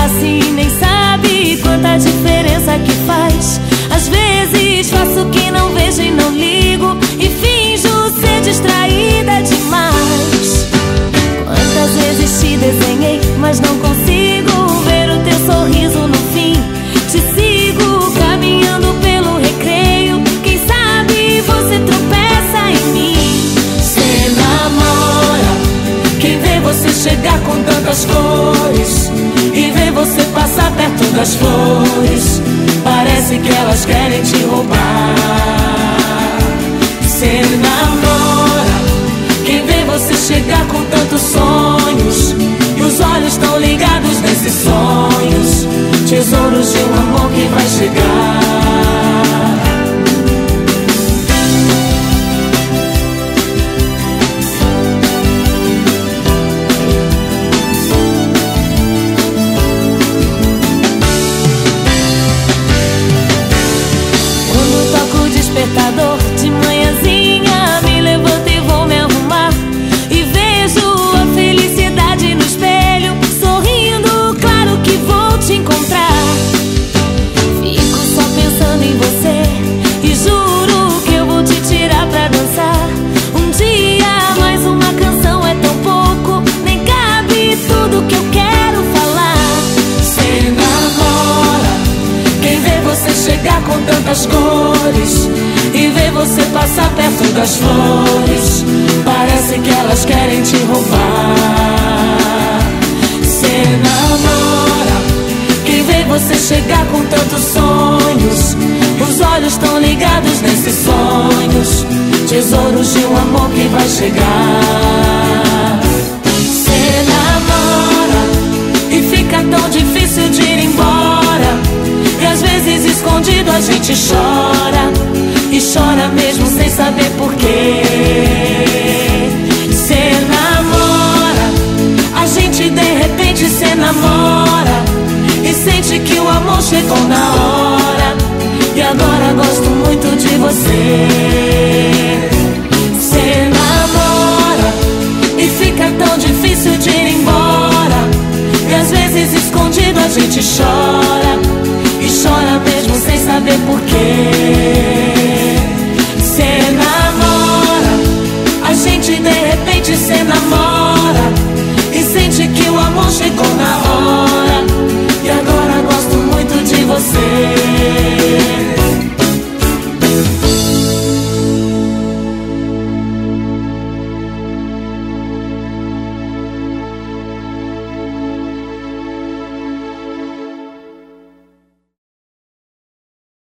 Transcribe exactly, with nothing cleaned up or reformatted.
assim nem sabe quanta diferença que faz. Às vezes faço que não vejo e não ligo, e finjo ser distraída demais. Quantas vezes te desenhei, mas não consigo ver o teu sorriso no fim. Te sigo caminhando pelo recreio, quem sabe você tropeça em mim. Cê namora quem vê você chegar com tantas cores e vê você passar perto das flores. Parece que elas querem te roubar. Cê namora quem vê você chegar com tantos sonhos e os olhos estão ligados nesses sonhos. Tesouros de um amor que vai chegar. De manhãzinha me levanto e vou me arrumar, e vejo a felicidade no espelho, sorrindo, claro que vou te encontrar. Fico só pensando em você e juro que eu vou te tirar pra dançar. Um dia mais uma canção é tão pouco, nem cabe tudo que eu quero falar. Cê namora quem vê você chegar com tantas cores e vê você passar perto das flores. Parece que elas querem te roubar. Cê namora quem vê você chegar com tantos sonhos, os olhos estão ligados nesses sonhos. Tesouros de um amor que vai chegar. Cê namora e fica tão difícil de ir embora, e às vezes escondido a gente chora, e chora mesmo sem saber porquê. Cê namora, a gente de repente se namora e sente que o amor chegou na hora, e agora gosto muito de você. Cê namora e fica tão difícil de ir embora, e às vezes escondido a gente chora, e chora mesmo sem saber porquê.